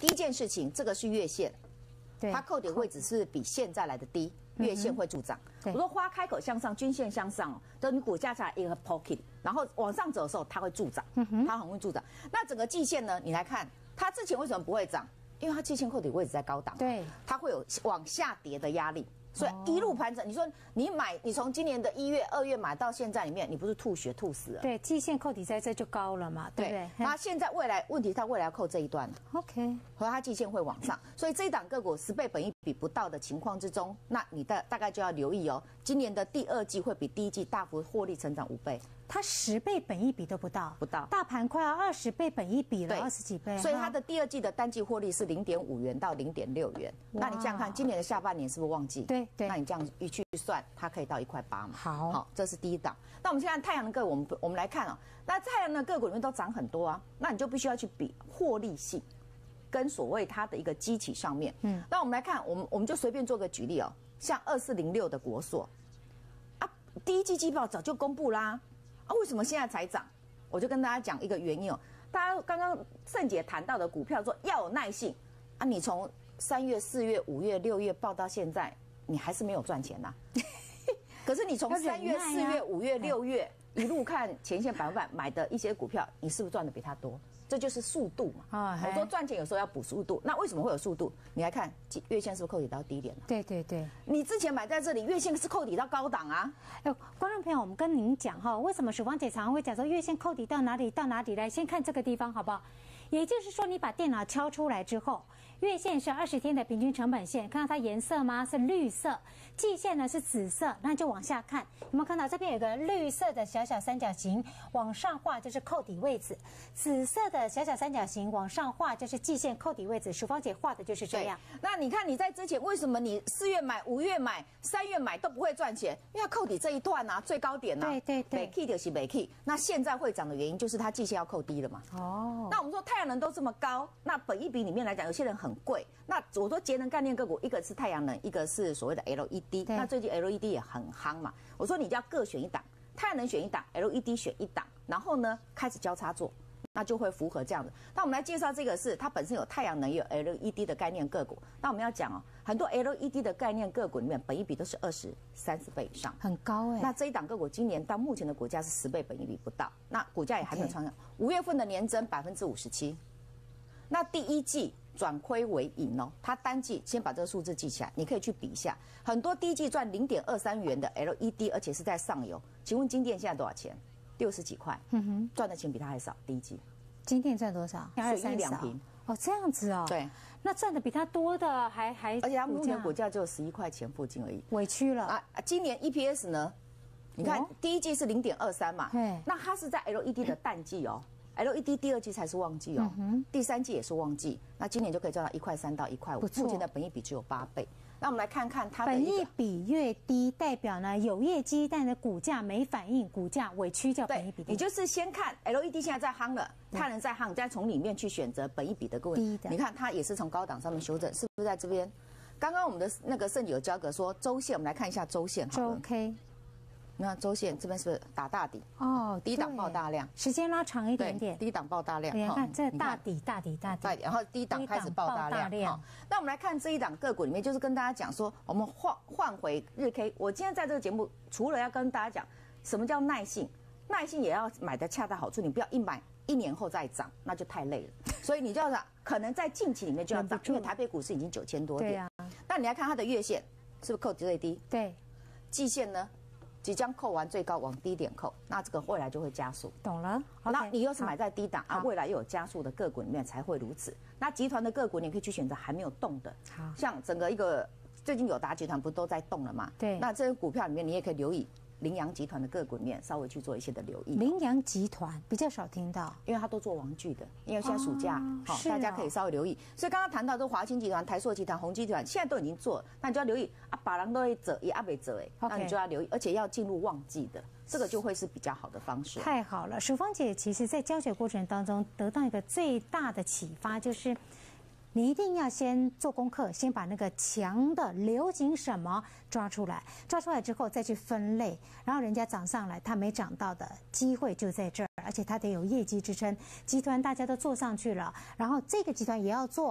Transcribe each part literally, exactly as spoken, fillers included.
第一件事情，这个是月线， 对， 它扣底位置是比现在来的低，月线会助涨。我说花开口向上，均线向上，等你股价才一个 pocket， 然后往上走的时候，它会助涨，它很会助涨。那整个季线呢，你来看，它之前为什么不会涨？因为它季线扣底位置在高档， 对， 它会有往下跌的压力。 所以一路盘整，你说你买，你从今年的一月、二月买到现在里面，你不是吐血吐死了？ 对，季线扣底在这就高了嘛，对不对？ 那现在未来问题，它未来要扣这一段了 ，OK， 和它季线会往上，所以这一档个股十倍本益比不到的情况之中，那你大大概就要留意哦，今年的第二季会比第一季大幅获利成长五倍。 它十倍本益比都不到， 不到， 大盘快要二十倍本益比了，二十几倍， 所以它的第二季的单季获利是零点五元到零点六元。那你想想看，今年的下半年是不是旺季？ 对对。 那你这样一去算，它可以到一块八嘛？ 好， 好，这是第一档。那我们现在太阳能个股，我们我们来看哦，那太阳能个股里面都涨很多啊，那你就必须要去比获利性，跟所谓它的一个基期上面。嗯。那我们来看，我们我们就随便做个举例哦，像二四零六的国硕，啊，第一季季报早就公布啦。 啊，为什么现在才涨？我就跟大家讲一个原因哦。大家刚刚盛姐谈到的股票说要有耐性啊，你从三月、四月、五月、六月报到现在，你还是没有赚钱呐、啊。可是你从三月、四月、五月、六月一路看前线百分百买的一些股票，你是不是赚的比他多？这就是速度嘛。啊，我说赚钱有时候要补速度。那为什么会有速度？你来看月线是不是扣底到低点了？ 对对对， 你之前买在这里，月线是扣底到高档啊。 哎，观众朋友，我们跟您讲哈，为什么曙芳姐常常会讲说月线扣底到哪里到哪里来？先看这个地方好不好？也就是说，你把电脑敲出来之后，月线是二十天的平均成本线，看到它颜色吗？是绿色。季线呢是紫色，那就往下看，有没有看到这边有个绿色的小小三角形，往上画就是扣底位置；紫色的小小三角形往上画就是季线扣底位置。曙芳姐画的就是这样。 那你看你在之前为什么你四月买、五月买、三月买都不会赚钱？因为扣底这一段啊，最高点啊， 对对对， 没 key 就是没 key。那现在会涨的原因就是它季线要扣低了嘛。哦，那我们说太阳能都这么高，那本益比里面来讲，有些人很贵。那我说节能概念个股，一个是太阳能，一个是所谓的 L E D。那最近 L E D 也很夯嘛。我说你就要各选一档，太阳能选一档 ，L E D 选一档，然后呢开始交叉做。 那就会符合这样的。那我们来介绍这个是它本身有太阳能，也有 L E D 的概念个股。那我们要讲哦，很多 L E D 的概念个股里面，本益比都是二十三十倍以上， 很高哎。 那这一档个股今年到目前的股价是十倍本益比不到，那股价也还没有创上。五月份的年增百分之五十七，那第一季转亏为盈哦。它单季先把这个数字记起来，你可以去比一下。很多第一季赚零点二三元的 L E D， 而且是在上游。请问金店现在多少钱？ 六十几块，嗯哼，赚的钱比它还少。第一季， 今天赚多少？ 水一两瓶哦，这样子哦。 对， 那赚的比它多的还还， 而且它目前股价只有十一块钱附近而已， 委屈了啊！今年 E P S 呢？你看第一季是零点二三嘛，那它是在 L E D 的淡季哦 ，L E D 第二季才是旺季哦，第三季也是旺季，那今年就可以赚到一块三到一块五，目前的本益比只有八倍。 那我们来看看它的本益比越低，代表呢有业绩，但的股价没反应，股价委屈叫本益比低。 你就是先看 L E D 现在在夯了，太阳能在夯，再从里面去选择本益比的各位。 低的， 你看它也是从高档上面修正，是不是在这边？刚刚我们的那个盛姐有教个说周线，我们来看一下周线好了。 周 K， 那周线这边是不是打大底？ 哦， 低档爆大量， 时间拉长一点点， 低档爆大量。 你看这大底大底大底， 然后低档开始爆大量。那我们来看这一档个股里面，就是跟大家讲说，我们换换回日 K。我今天在这个节目，除了要跟大家讲什么叫耐性，耐性也要买的恰到好处，你不要一买一年后再涨，那就太累了。所以你就要讲，可能在近期里面就要涨，因为台北股市已经九千多点。对啊。那你来看它的月线，是不是扣最低？ 对。 季线呢？ 即将扣完最高往低点扣，那这个未来就会加速。 懂了。 那你又是买在低档啊，未来又有加速的个股里面才会如此。那集团的个股你可以去选择还没有动的，好，像整个一个最近友达集团不都在动了吗？对。那这些股票里面你也可以留意羚羊集团的个股里面稍微去做一些的留意。 羚羊集团比较少听到， 因为它都做玩具的，因为现在暑假，好，大家可以稍微留意。所以刚刚谈到都华清集团、台塑集团、宏基集团，现在都已经做了，那你就要留意啊，把人都会折，也阿北折哎，那你就要留意，而且要进入旺季的，这个就会是比较好的方式。 太好了，曙芳姐其实在教学过程当中得到一个最大的启发，就是你一定要先做功课，先把那个强的流行什么抓出来，抓出来之后再去分类，然后人家涨上来，它没涨到的机会就在这儿，而且它得有业绩支撑。集团大家都做上去了，然后这个集团也要做。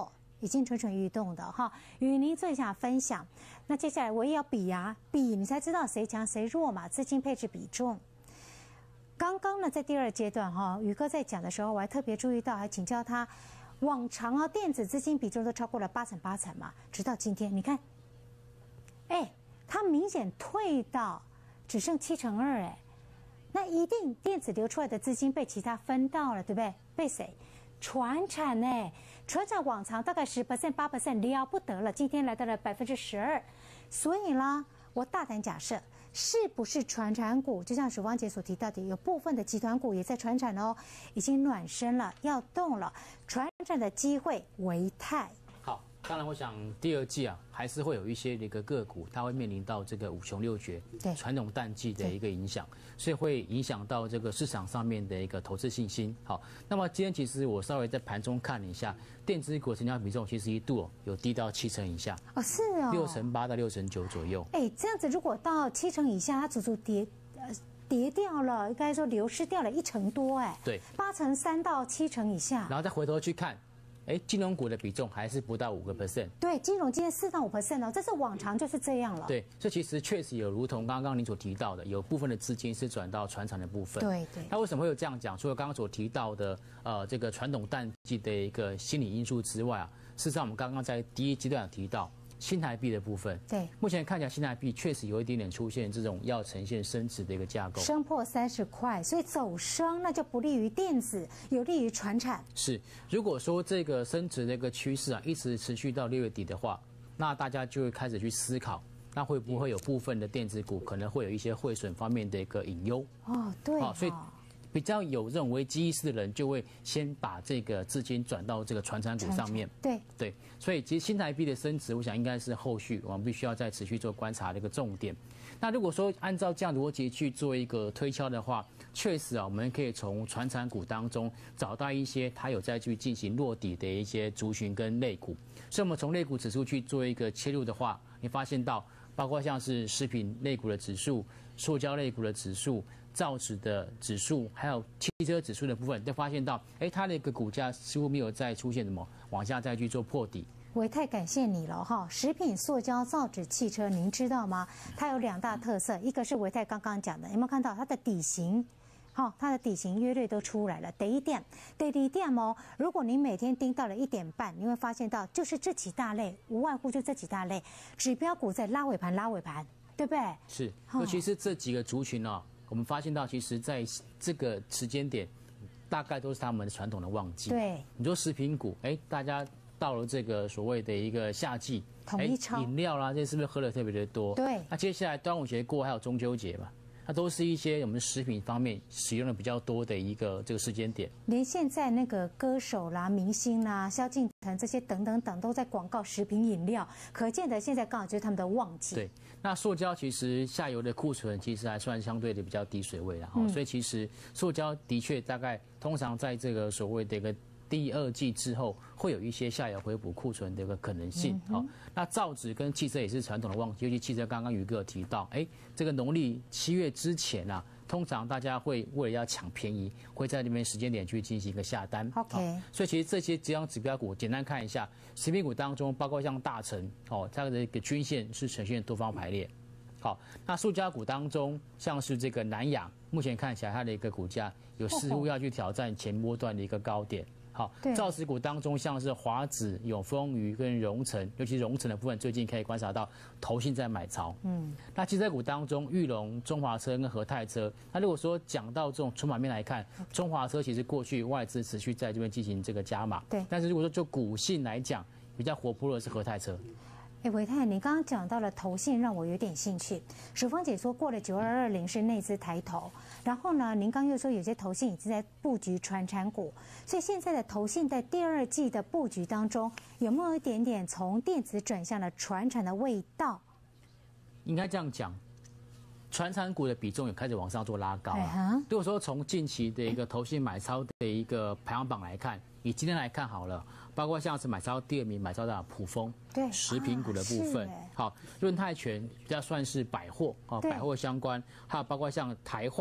已经蠢蠢欲动的哈，与您做一下分享。那接下来我也要比啊，比你才知道谁强谁弱嘛，资金配置比重。刚刚呢，在第二阶段哈，宇哥在讲的时候，我还特别注意到，还请教他，往常啊，电子资金比重都超过了八成八成嘛，直到今天，你看，哎，它明显退到只剩七成二，哎，那一定电子流出来的资金被其他分到了，对不对？被谁？传产呢？传产往常大概十 percent 八 percent 了不得了，今天来到了百分之十二，所以啦，我大胆假设。是不是传产股？就像许芳姐所提到的，有部分的集团股也在传产哦，已经暖身了，要动了。传产的机会为泰。 好，当然，我想第二季啊，还是会有一些的一个个股，它会面临到这个五穷六绝、传统淡季的一个影响，所以会影响到这个市场上面的一个投资信心。好，那么今天其实我稍微在盘中看了一下，电子股成交比重其实一度、哦、有低到七成以下。 哦，是哦， 六成八到六成九左右。 哎，这样子如果到七成以下，它足足跌呃跌掉了，应该说流失掉了一成多，哎， 对， 八成三到七成以下， 然后再回头去看。哎，金融股的比重还是不到五个 percent。 对，金融今天四到五 percent 哦，这是往常就是这样了。 对，这其实确实有如同刚刚您所提到的，有部分的资金是转到传产的部分。 对对。 那为什么会有这样讲？除了刚刚所提到的呃这个传统淡季的一个心理因素之外啊，事实上我们刚刚在第一阶段有提到。新台币的部分， 对， 目前看起来新台币确实有一点点出现这种要呈现升值的一个架构， 升破三十块，所以走升那就不利于电子，有利于传产。 是，如果说这个升值的一个趋势啊，一直持续到六月底的话，那大家就会开始去思考，那会不会有部分的电子股可能会有一些汇损方面的一个隐忧？ 哦，对哦， 所以。比较有这种危机意识的人，就会先把这个资金转到这个传产股上面。 对对，所以其实新台币的升值，我想应该是后续我们必须要再持续做观察的一个重点。那如果说按照这样逻辑去做一个推敲的话，确实啊，我们可以从传产股当中找到一些它有再去进行落底的一些族群跟类股。所以我们从类股指数去做一个切入的话，你发现到包括像是食品类股的指数、塑胶类股的指数。造纸的指数，还有汽车指数的部分，就发现到，哎，它的一个股价似乎没有再出现什么往下再去做破底。 我也太感谢你了哈！食品、塑胶、造纸、汽车，您知道吗？它有两大特色，一个是维泰刚刚讲的，有没有看到它的底型？好，它的底型约略都出来了。第一点，第二点哦，如果您每天盯到了一点半，你会发现到就是这几大类，无外乎就这几大类，指标股在拉尾盘，拉尾盘，对不对？ 是，尤其是这几个族群哦。我们发现到，其实在这个时间点，大概都是他们传统的旺季。 对， 你说食品股，哎，大家到了这个所谓的一个夏季， 统一超饮料啦，这是不是喝的特别的多？ 对。 那接下来端午节过，还有中秋节嘛，那都是一些我们食品方面使用的比较多的一个这个时间点。 连现在那个歌手啦、明星啦、萧敬腾这些等等等都在广告食品饮料，可见得现在刚好就是他们的旺季。 对。那塑胶其实下游的库存其实还算相对的比较低水位了哈，嗯、所以其实塑胶的确大概通常在这个所谓的一个第二季之后，会有一些下游回补库存的一个可能性。好、嗯，那造纸跟汽车也是传统的旺季，尤其汽车刚刚宇哥有提到，哎，这个农历七月之前啊。通常大家会为了要抢便宜，会在那边时间点去进行一个下单。 OK， 所以其实这些几张指标股，简单看一下，食品股当中，包括像大成哦，它的一个均线是呈现多方排列。好，那塑胶股当中，像是这个南亚，目前看起来它的一个股价有似乎要去挑战前波段的一个高点。好，造纸股当中像是华纸、永丰余跟荣成，尤其荣成的部分，最近可以观察到投信在买超。嗯，那汽车股当中，裕隆、中华车跟和泰车。那如果说讲到这种筹码面来看，中华车其实过去外资持续在这边进行这个加码。 对， 但是如果说就股性来讲，比较活泼的是和泰车。 哎，维泰，你刚刚讲到了投信，让我有点兴趣。曙芳姐说过了九二二零是内资抬头，然后呢，您刚又说有些投信已经在布局传产股，所以现在的投信在第二季的布局当中，有没有一点点从电子转向了传产的味道？ 应该这样讲，传产股的比重也开始往上做拉高了。 Uh-huh. 如果说从近期的一个投信买超的一个排行榜来看，以今天来看好了，包括像是买超第二名买超的普丰， 对， 食品股的部分，啊、好，润泰全比较算是百货啊，百货相关，还有包括像台化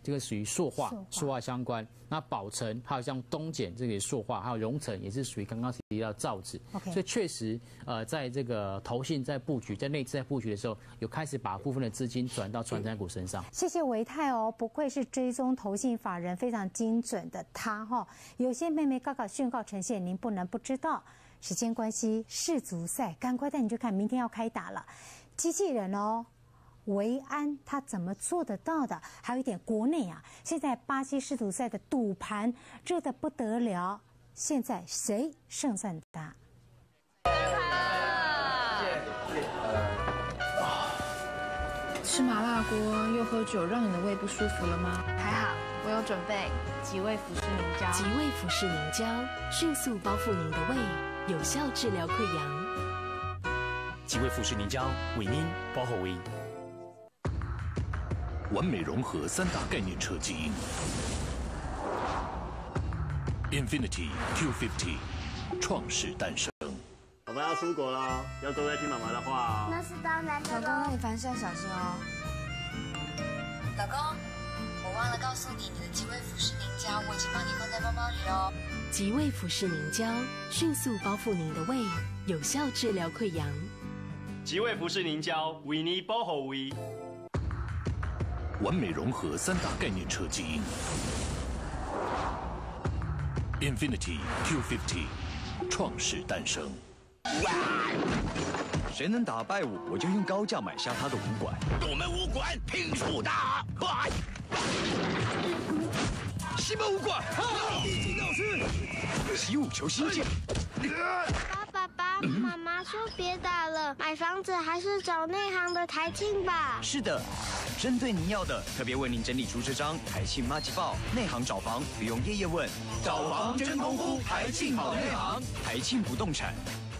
这个属于塑化，塑化相关。那宝成还有像东碱这个塑化，还有荣成也是属于刚刚提到造纸。 Okay. 所以确实，呃，在这个投信在布局，在内资在布局的时候，有开始把部分的资金转到传产股身上。 谢谢维泰哦，不愧是追踪投信法人非常精准的他哈、哦。有些妹妹高考讯号呈现，您不能不知道。时间关系，世足赛赶快带你去看，明天要开打了。机器人哦。维安他怎么做得到的？还有一点，国内啊，现在巴西世足赛的赌盘热得不得了，现在谁胜算大？ 吃麻辣锅又喝酒，让你的胃不舒服了吗？还好，我有准备吉胃福氏凝胶。 吉胃福氏凝胶迅速包覆您的胃，有效治疗溃疡。 吉胃福氏凝胶，为您保护胃。 完美融合三大概念车基因 ，Infinity Q 五十，创世诞生。 我们要出国了，要乖乖听妈妈的话哦。 那是当然的。 老公，那你凡事要小心哦。 老公，我忘了告诉你，你的吉胃福氏凝胶我已经帮你放在包包里喽。 吉胃福氏凝胶迅速包覆您的胃，有效治疗溃疡。 吉胃福氏凝胶，为你保护胃。 完美融合三大概念车基因 ，Infinity Q 五十，创世诞生。 谁能打败我，我就用高价买下他的武馆。 我们武馆拼出大！ 西门武馆，一击到死！习武求新剑。 爸爸，妈妈说别打了，买房子还是找内行的台庆吧。 是的，针对您要的，特别为您整理出这张台庆麻吉报，内行找房不用夜夜问， 找房真功夫，台庆好内行， 台庆不动产。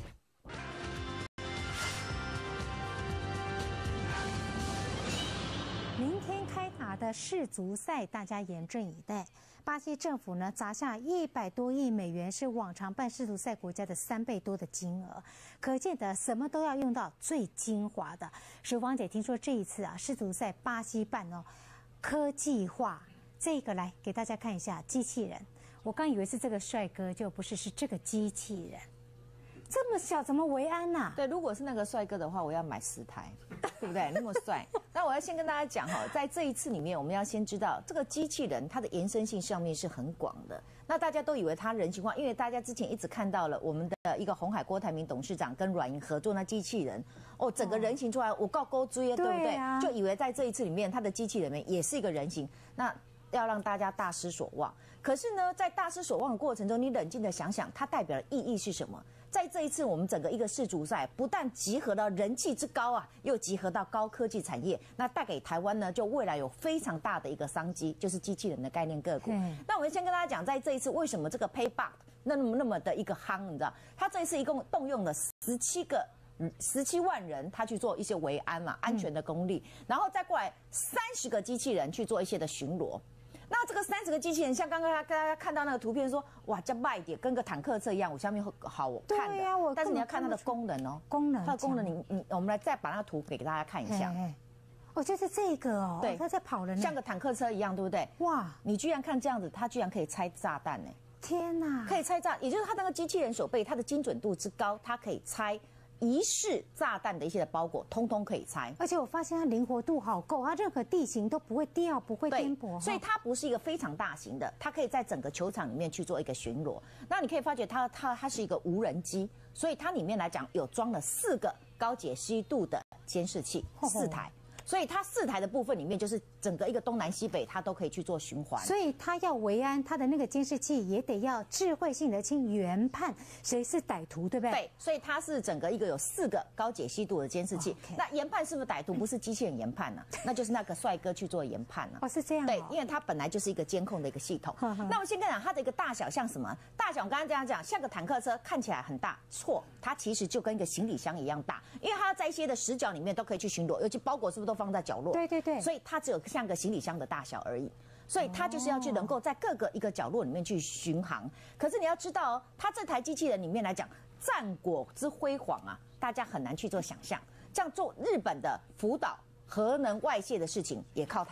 明天开打的世足赛，大家严阵以待。巴西政府呢砸下一百多亿美元，是往常办世足赛国家的三倍多的金额，可见的什么都要用到最精华的。淑芳姐听说这一次啊世足赛巴西办哦，科技化，这个来给大家看一下机器人。我刚以为是这个帅哥，就不是，是这个机器人。这么小怎么维安呐、啊？ 对，如果是那个帅哥的话，我要买十台，对不对？那么帅。那我要先跟大家讲哈，在这一次里面，我们要先知道这个机器人它的延伸性上面是很广的。那大家都以为它人性化，因为大家之前一直看到了我们的一个鸿海郭台铭董事长跟软银合作那机器人，哦，整个人形出来，我告勾追啊，对不对？啊、就以为在这一次里面，它的机器人里面也是一个人形。那要让大家大失所望。可是呢，在大失所望的过程中，你冷静的想想，它代表的意义是什么？在这一次我们整个一个世足赛，不但集合到人气之高啊，又集合到高科技产业，那带给台湾呢，就未来有非常大的一个商机，就是机器人的概念个股。那我们先跟大家讲，在这一次为什么这个 Payback 那么那么的一个夯，你知道？它这一次一共动用了十七个。十七万人，他去做一些维安嘛，安全的功力，嗯、然后再过来三十个机器人去做一些的巡逻。那这个三十个机器人，像刚刚大家看到那个图片说，哇，叫慢一点，跟个坦克车一样，我下面会好看的。对呀、啊，我但是你要看它的功能哦， 功能， 它的功能你，你你，我们来再把那个图给大家看一下。嘿嘿哦，就是这个哦， 对， 它在跑人， 像个坦克车一样，对不对？哇，你居然看这样子，它居然可以拆炸弹呢！ 天哪， 可以拆炸，也就是它那个机器人手背，它的精准度之高，它可以拆。疑似炸弹的一些的包裹，通通可以拆， 而且我发现它灵活度好够，它任何地形都不会掉，不会颠簸， 所以它不是一个非常大型的，它可以在整个球场里面去做一个巡逻。那你可以发觉它它它是一个无人机，所以它里面来讲有装了四个高解析度的监视器，四台。所以它四台的部分里面，就是整个一个东南西北，它都可以去做循环。 所以它要维安，它的那个监视器也得要智慧性的去研判谁是歹徒，对不对？ 对，所以它是整个一个有四个高解析度的监视器。Okay. 那研判是不是歹徒？不是机器人研判呢、啊，那就是那个帅哥去做研判呢、 啊。哦，是这样、哦。 对，因为它本来就是一个监控的一个系统。那我们先跟你讲它的一个大小像什么？大小我刚刚这样讲，像个坦克车，看起来很大，错，它其实就跟一个行李箱一样大，因为它在一些的死角里面都可以去巡逻，尤其包裹是不是都放在角落？ 对对对， 所以它只有像个行李箱的大小而已，所以它就是要去能够在各个一个角落里面去巡航。可是你要知道哦，它这台机器人里面来讲，战果之辉煌啊，大家很难去做想象。这样做日本的福岛核能外泄的事情也靠它。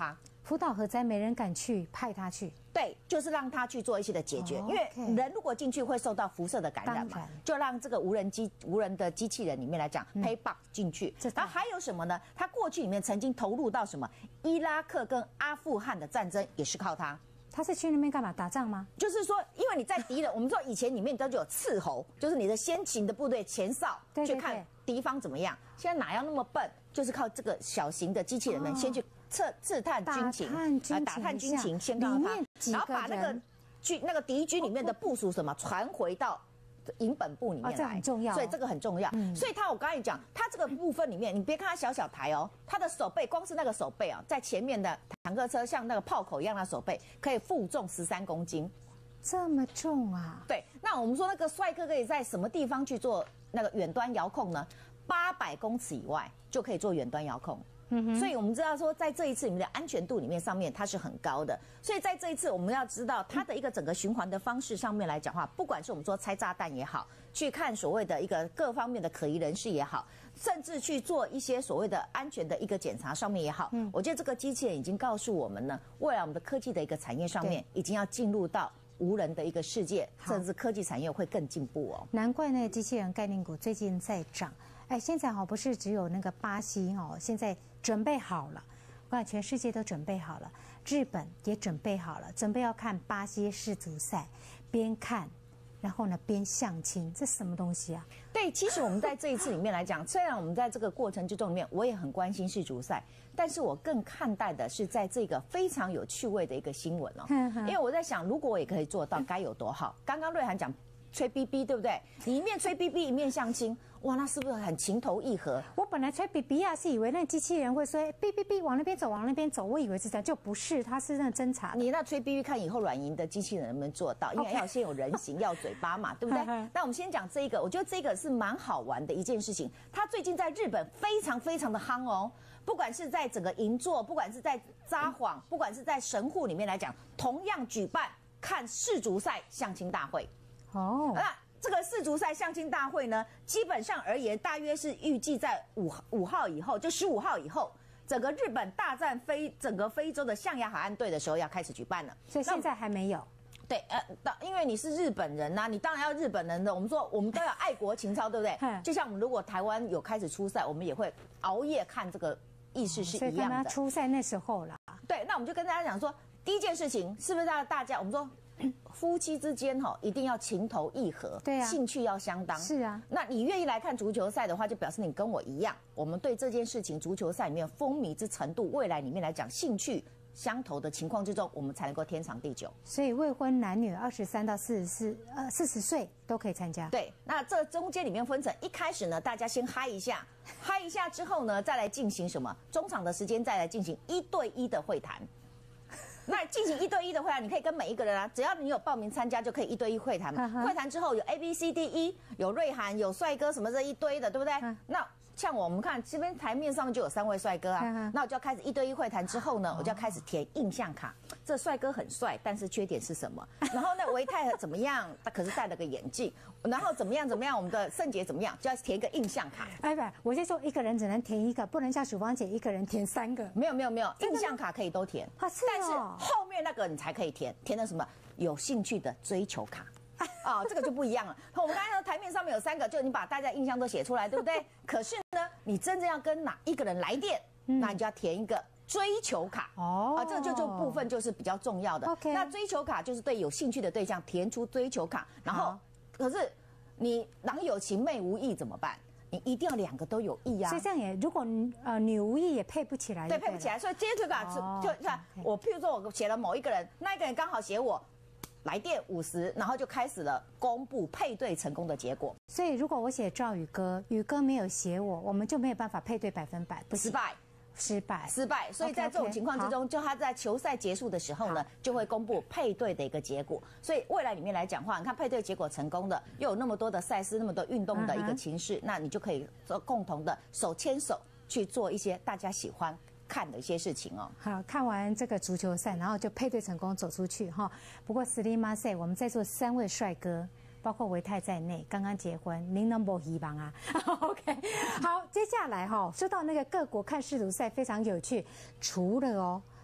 福岛核灾没人敢去，派他去。 对，就是让他去做一些的解决， 哦因为 OK 人如果进去会受到辐射的感染嘛当然， 就让这个无人机、无人的机器人里面来讲 ，Paybox 进去。然后还有什么呢？他过去里面曾经投入到什么伊拉克跟阿富汗的战争，也是靠他。 他是去那边干嘛？打仗吗？ 就是说，因为你在敌人，我们说以前里面都有斥候，就是你的先勤的部队前哨对对去看敌方怎么样。现在哪要那么笨？就是靠这个小型的机器人们先去测刺探军情，啊，打探军情，先告诉他，然后把那个军那个敌军里面的部署什么传回到营本部里面来， 这很重要， 所以这个很重要。所以他我刚才讲，他这个部分里面，你别看他小小台哦，他的手背光是那个手背啊，在前面的坦克车像那个炮口一样的手背，可以负重十三公斤， 这么重啊？ 对，那我们说那个帅哥可以在什么地方去做那个远端遥控呢？八百公尺以外就可以做远端遥控。嗯、所以我们知道说，在这一次里面的安全度里面上面，它是很高的。所以在这一次，我们要知道它的一个整个循环的方式上面来讲话，不管是我们说拆炸弹也好，去看所谓的一个各方面的可疑人士也好，甚至去做一些所谓的安全的一个检查上面也好，嗯，我觉得这个机器人已经告诉我们呢，未来我们的科技的一个产业上面，已经要进入到无人的一个世界，甚至科技产业会更进步哦。 难怪那个机器人概念股最近在涨。哎，现在哈不是只有那个巴西哦，现在准备好了，我看全世界都准备好了，日本也准备好了，准备要看巴西世足赛，边看，然后呢边相亲，这什么东西啊？ 对，其实我们在这一次里面来讲，虽然我们在这个过程之中里面，我也很关心世足赛，但是我更看待的是在这个非常有趣味的一个新闻哦，因为我在想，如果我也可以做到，该有多好。刚刚瑞涵讲吹 B B 对不对？你一面吹 B B 一面相亲，哇，那是不是很情投意合？ 我本来吹 B B 啊，是以为那机器人会说 B B B 往那边走，往那边走，我以为是这样，就不是，它是那侦查。 你那吹 B B 看以后软银的机器人能不能做到？因为要先有人形，要嘴巴嘛，对不对？那我们先讲这一个，我觉得这个是蛮好玩的一件事情。它最近在日本非常非常的夯哦，不管是在整个银座，不管是在札幌，不管是在神户里面来讲，同样举办看世足赛相亲大会。哦，那这个世足赛相亲大会呢，基本上而言，大约是预计在五五号以后，就十五号以后，整个日本大战非整个非洲的象牙海岸队的时候要开始举办了。 所以现在还没有。 对，呃，因为你是日本人呐、啊，你当然要日本人的。我们说我们都要爱国情操，对不对？就像我们如果台湾有开始出赛，我们也会熬夜看这个，意思是一样的。 所以出赛那时候了。 对，那我们就跟大家讲说，第一件事情是不是让大家我们说。夫妻之间哈，一定要情投意合， 对啊， 兴趣要相当。 是啊， 那你愿意来看足球赛的话，就表示你跟我一样，我们对这件事情足球赛里面风靡之程度，未来里面来讲兴趣相投的情况之中，我们才能够天长地久。 所以未婚男女二十三到四十四呃四十岁都可以参加。 对，那这中间里面分成，一开始呢，大家先嗨一下，嗨一下之后呢，再来进行什么？中场的时间再来进行一对一的会谈。那进行一对一的会谈，你可以跟每一个人啊，只要你有报名参加，就可以一对一会谈。会谈之后有 A B C D E， 有瑞涵，有帅哥什么这一堆的，对不对？那像我们看这边台面上面就有三位帅哥啊，那我就要开始一对一会谈之后呢，我就要开始填印象卡。这帅哥很帅，但是缺点是什么？然后那维泰怎么样？他可是戴了个眼镜。然后怎么样怎么样？我们的圣杰怎么样？就要填一个印象卡。 哎不，我先说一个人只能填一个，不能像曙芳姐一个人填三个。 没有没有没有，印象卡可以都填， 但是后面那个你才可以填，填的什么？有兴趣的追求卡。啊、哦，这个就不一样了。我们刚才台面上面有三个，就你把大家印象都写出来，对不对？可是呢，你真正要跟哪一个人来电，嗯、那你就要填一个追求卡。哦，啊，这个就就部分就是比较重要的。 OK， 那追求卡就是对有兴趣的对象填出追求卡，然后可是你郎有情妹无意怎么办？你一定要两个都有意啊。 所以这样也，如果呃女无意也配不起来。 对，配不起来。所以追求卡就就像我，譬如说我写了某一个人，那一个人刚好写我。来电五十，然后就开始了公布配对成功的结果。 所以如果我写赵宇哥，宇哥没有写我，我们就没有办法配对百分百，不失败， 失败， 失败。所以在这种情况之中， okay, okay, 就他在球赛结束的时候呢，就会公布配对的一个结果。所以未来里面来讲话，你看配对结果成功的，又有那么多的赛事，那么多运动的一个情势， uh-huh. 那你就可以做共同的手牵手去做一些大家喜欢看的一些事情哦。 好，看完这个足球赛，然后就配对成功走出去哈。不过斯里马赛，我们在座三位帅哥，包括维泰在内，刚刚结婚，您能不希望啊 ？OK， 好，接下来哈，说到那个各国看世足赛非常有趣，除了哦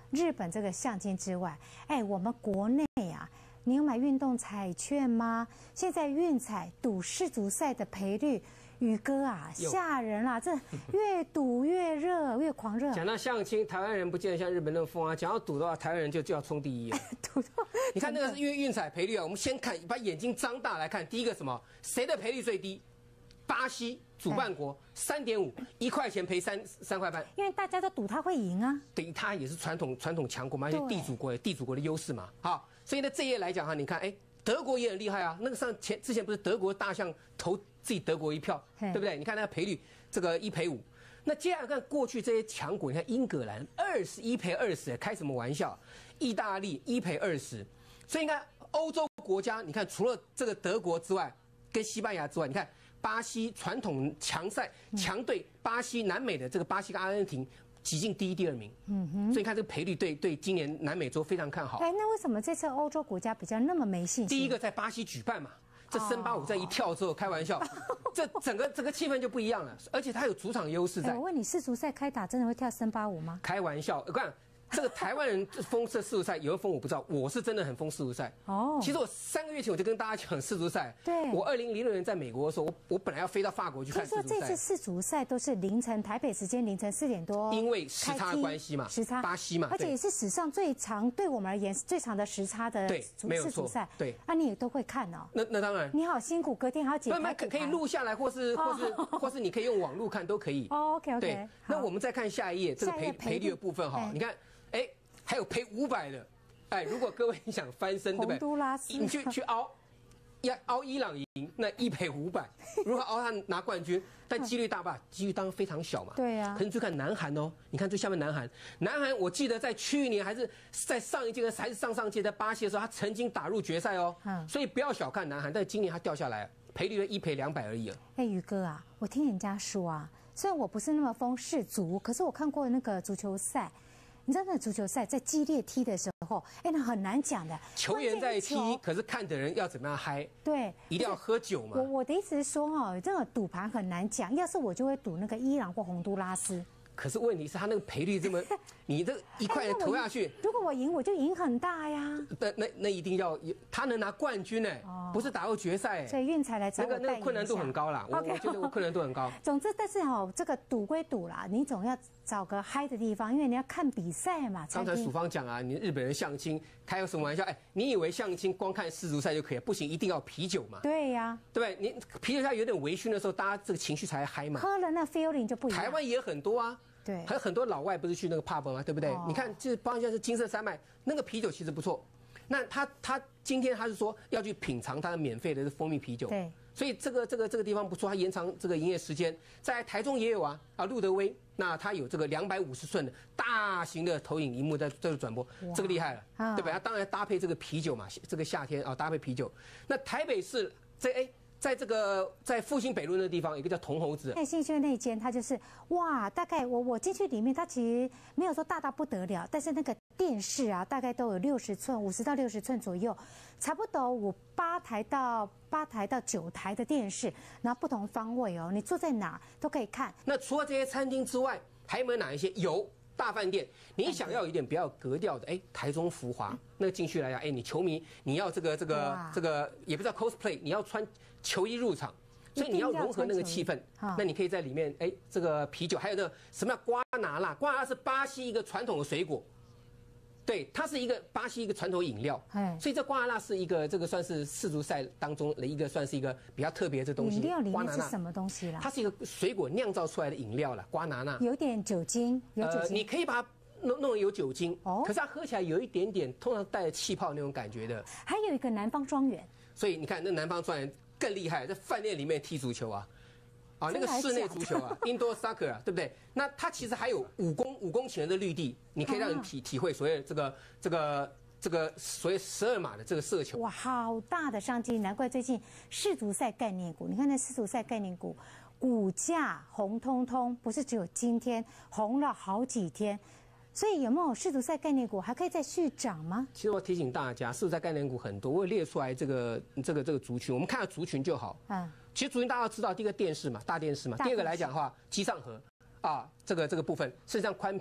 日本这个相金之外，哎，我们国内啊，你有买运动彩券吗？现在运彩赌世足赛的赔率。宇哥啊，吓人啦！这越赌越热，越狂热。 讲到相亲，台湾人不见得像日本那么疯啊。讲到赌的话，台湾人就就要冲第一了。 赌到， 你看那个运运彩赔率啊，我们先看，把眼睛张大来看，第一个什么？谁的赔率最低？巴西主办国三点五，一块钱赔三三块半。 因为大家都赌他会赢啊。 对，他也是传统传统强国嘛，而且地主国有地主国的优势嘛。好，所以呢这一页来讲哈，你看，哎。德国也很厉害啊，那个上前之前不是德国大象投自己德国一票，对不对？你看那个赔率，这个一赔五。那接下来看过去这些强国，你看英格兰二十一赔二十，开什么玩笑？意大利一赔二十，所以你看欧洲国家，你看除了这个德国之外，跟西班牙之外，你看巴西传统强赛强队，巴西南美的这个巴西跟阿根廷。挤进第一、第二名，嗯哼，所以你看这个赔率对对今年南美洲非常看好。 哎，那为什么这次欧洲国家比较那么没信心？ 第一个在巴西举办嘛，这森巴舞这一跳之后，开玩笑，这整个整个气氛就不一样了，而且它有主场优势在。 我问你，世足赛开打真的会跳森巴舞吗？ 开玩笑，我看。这个台湾人封这世足赛，有人封我不知道，我是真的很封世足赛。哦，其实我三个月前我就跟大家讲世足赛。 对， 我二零零六年在美国的时候，我我本来要飞到法国去看世足赛。 听说这次世足赛都是凌晨台北时间凌晨四点多， 因为时差的关系嘛， 时差巴西嘛， 而且也是史上最长，对我们而言是最长的时差的世足赛。 对， 啊，你也都会看哦。 那那当然。 你好辛苦，隔天还要剪排补可以录下来，或是或是或是你可以用网络看都可以。 哦 ，OK OK。 对，那我们再看下一页这个赔赔率的部分哈，你看，哎。还有赔五百的，哎，如果各位想翻身，对不对？ 洪都拉斯， 你去去凹，要凹伊朗赢，那一赔五百。如果凹他拿冠军，但几率大吧？几率当然非常小嘛。 对呀。 可是你去看南韩哦，你看最下面南韩，南韩我记得在去年还是在上一届还是上上届在巴西的时候，他曾经打入决赛哦。嗯。所以不要小看南韩，但今年他掉下来，赔率一赔两百而已了。 哎，宇哥啊，我听人家说啊，虽然我不是那么疯世足，可是我看过那个足球赛。你知道那足球赛在激烈踢的时候，哎，那很难讲的。 球员在踢，可是看的人要怎么样嗨？ 对， 一定要喝酒嘛。 我我的意思是说，哦，这个赌盘很难讲。要是我就会赌那个伊朗或洪都拉斯。 可是问题是他那个赔率这么，你这一块投下去， 如果我赢，我就赢很大呀。 那那那一定要他能拿冠军呢，不是打入决赛。 所以运彩来找我那个那个困难度很高啦，我我觉得我困难度很高。 总之，但是哦，这个赌归赌啦，你总要找个嗨的地方，因为你要看比赛嘛。 刚才曙芳讲啊，你日本人相亲开个什么玩笑？哎，你以为相亲光看世足赛就可以？不行，一定要啤酒嘛。 对呀， 对不对？你啤酒下有点微醺的时候，大家这个情绪才嗨嘛。 喝了那 feeling 就不一样。 台湾也很多啊。 对， 还有很多老外不是去那个 pub 吗？对不对？哦、你看，就是包括像是金色山脉那个啤酒其实不错。那他他今天他是说要去品尝他的免费的蜂蜜啤酒， 对， 所以这个这个这个地方不错，他延长这个营业时间。在台中也有啊啊，路德威，那他有这个两百五十寸的大型的投影荧幕在这个转播，这个厉害了，啊、对吧？他当然搭配这个啤酒嘛，这个夏天啊搭配啤酒。那台北市这哎。在这个在复兴北路那个地方，有一个叫铜猴子。 在信轩那间，它就是哇，大概我我进去里面，它其实没有说大到不得了，但是那个电视啊，大概都有六十寸，五十到六十寸左右，差不多五八台到八台到九台的电视，然后不同方位哦，你坐在哪儿都可以看。 那除了这些餐厅之外，还有没有哪一些？有。大饭店，你想要一点比较格调的，哎，台中福华那个进去来讲，哎，你球迷你要这个这个这个也不知道 cosplay， 你要穿球衣入场，所以你要融合那个气氛。那你可以在里面，哎，这个啤酒，还有那个什么瓜拿辣，瓜拿辣是巴西一个传统的水果，对，它是一个巴西一个传统饮料，所以这瓜拿辣是一个这个算是世足赛当中的一个算是一个比较特别的东西。 饮料里面是什么东西啦？ 它是一个水果酿造出来的饮料啦，瓜拿辣， 有点酒精，有酒精。呃， 你可以把它弄弄有酒精，哦，可是它喝起来有一点点，通常带着气泡那种感觉的。 还有一个南方庄园， 所以你看那南方庄园更厉害，在饭店里面踢足球啊。啊，那个室内足球啊 ，indoor soccer 啊，对不对？那它其实还有五公五公顷的绿地，你可以让你体体会所谓这个这个这个所谓十二码的这个射球。 哇，好大的商机，难怪最近世足赛概念股，你看那世足赛概念股股价红彤彤，不是只有今天红了好几天。所以有没有世足赛概念股还可以再续涨吗？ 其实我提醒大家，世足赛概念股很多，我列出来这个这个这个族群，我们看到族群就好。嗯。其实族群大家都知道，第一个电视嘛，大电视嘛。第二个来讲的话，机上盒啊，这个这个部分，甚至像宽屏，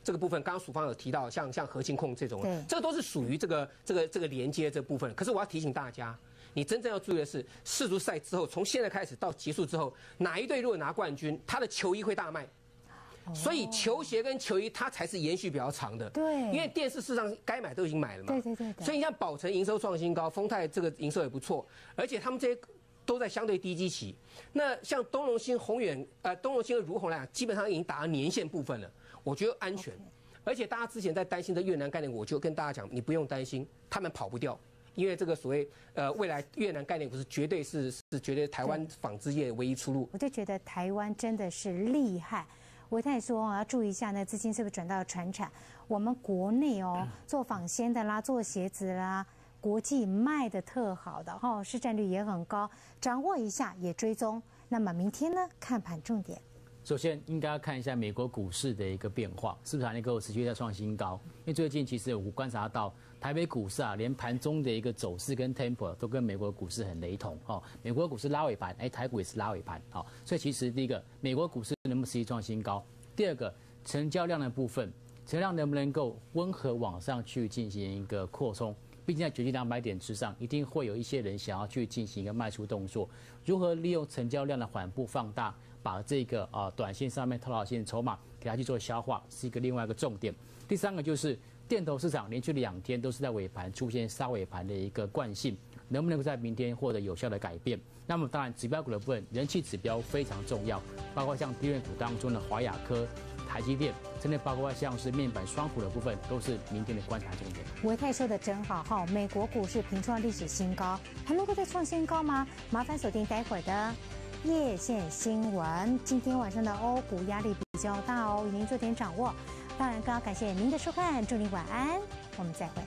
这个部分，刚刚署方有提到，像像核心控这种，这个都是属于这个这个这个连接这部分。可是我要提醒大家，你真正要注意的是，世足赛之后，从现在开始到结束之后，哪一队如果拿冠军，他的球衣会大卖。所以球鞋跟球衣它才是延续比较长的， 对， 因为电视市场该买都已经买了嘛， 对对对对。 所以你像宝成营收创新高，丰泰这个营收也不错，而且他们这些都在相对低基期。那像东隆兴、宏远、呃东隆兴和如虹来讲，基本上已经达到年线部分了，我觉得安全。而且大家之前在担心的越南概念股，我就跟大家讲，你不用担心，他们跑不掉。因为这个所谓呃未来越南概念股是绝对是是绝对台湾纺织业唯一出路。 我就觉得台湾真的是厉害。维泰说要注意一下，那资金是不是转到了传产？我们国内哦，做纺纤的啦，做鞋子啦，国际卖的特好的哈，市占率也很高，掌握一下也追踪。那么明天呢，看盘重点。 首先应该要看一下美国股市的一个变化，是不是还能够持续在创新高？因为最近其实我观察到台北股市啊，连盘中的一个走势跟 tempo 都跟美国股市很雷同哦。美国股市拉尾盘，哎，台股也是拉尾盘，好，所以其实第一个，美国股市能不能持续创新高？第二个，成交量的部分，成交量能不能够温和往上去进行一个扩充？毕竟在绝对两百点之上，一定会有一些人想要去进行一个卖出动作。如何利用成交量的缓步放大，把这个啊、呃、短线上面套牢性筹码给它去做消化，是一个另外一个重点。第三个就是电投市场连续两天都是在尾盘出现杀尾盘的一个惯性，能不能够在明天获得有效的改变？那么当然，指标股的部分，人气指标非常重要，包括像低润股当中的华亚科、台积电，甚至包括像是面板双股的部分，都是明天的观察重点。 维泰说的真好哈，美国股市平创历史新高，还能够再创新高吗？麻烦锁定待会儿的夜线新闻。今天晚上的欧股压力比较大哦，与您做点掌握。当然，更要感谢您的收看，祝您晚安，我们再会。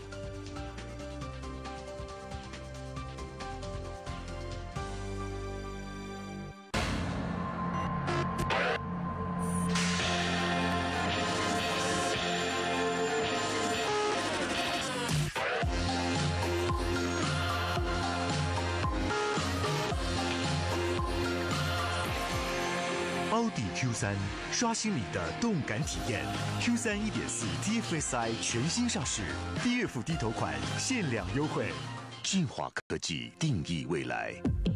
奥迪 Q 三，刷新你的动感体验。Q 三 一点四 T F S I 全新上市，第二副低头款限量优惠。进化科技定义未来。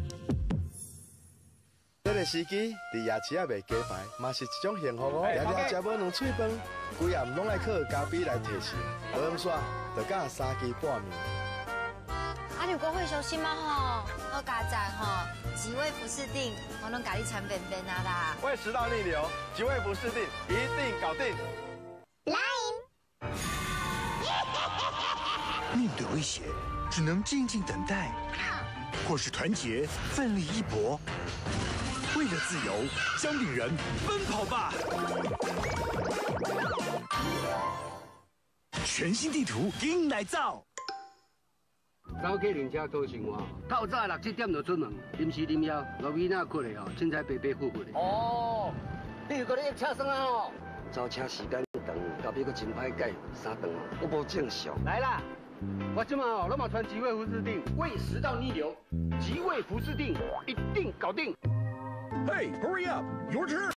这个司机伫夜市也袂加排，嘛是一种幸福哦。日日食无两嘴饭，规暗拢爱靠咖啡来提神。不用煞，就甲三更半暝。 啊，如果会休息嘛吼，好加赞吼，几位服饰定，我拢甲你穿便便啊啦。 为食道逆流，几位服饰定一定搞定。 来。 面对威胁，只能静静等待，或是团结，奋力一搏。为了自由，江顶人奔跑吧！全新地图因来造。 早起人家多生活，透早六七点就出门，临时临了，路边那困的哦，凊彩白白呼呼的。哦，你有个咧车生啊哦？早车时间长，后壁个真歹改，三顿我无正常。来啦！我今嘛哦，拢嘛穿极味服饰定，胃食道逆流，极味服饰定一定搞定。 Hey, hurry up! Your turn.